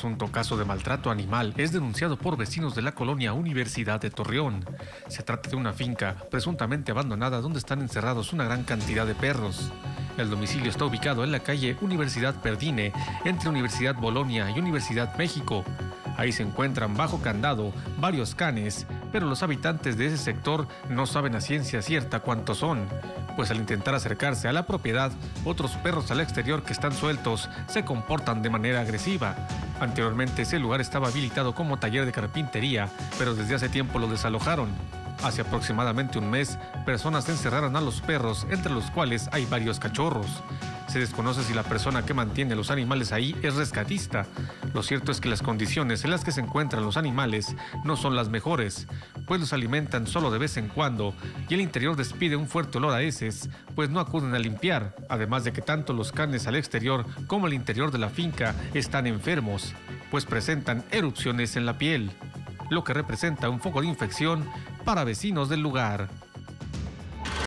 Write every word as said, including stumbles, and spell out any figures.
Presunto caso de maltrato animal es denunciado por vecinos de la colonia Universidad de Torreón. Se trata de una finca presuntamente abandonada donde están encerrados una gran cantidad de perros. El domicilio está ubicado en la calle Universidad Perdine, entre Universidad Bolonia y Universidad México. Ahí se encuentran bajo candado varios canes, pero los habitantes de ese sector no saben a ciencia cierta cuántos son, pues al intentar acercarse a la propiedad, otros perros al exterior que están sueltos se comportan de manera agresiva. Anteriormente ese lugar estaba habilitado como taller de carpintería, pero desde hace tiempo lo desalojaron. Hace aproximadamente un mes, personas encerraron a los perros, entre los cuales hay varios cachorros. Se desconoce si la persona que mantiene los animales ahí es rescatista. Lo cierto es que las condiciones en las que se encuentran los animales no son las mejores, pues los alimentan solo de vez en cuando y el interior despide un fuerte olor a heces, pues no acuden a limpiar, además de que tanto los canes al exterior como el interior de la finca están enfermos, pues presentan erupciones en la piel, lo que representa un foco de infección para vecinos del lugar.